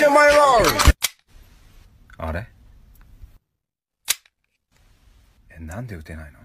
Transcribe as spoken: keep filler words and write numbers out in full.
at my roll! あれえ、なんで打てないの？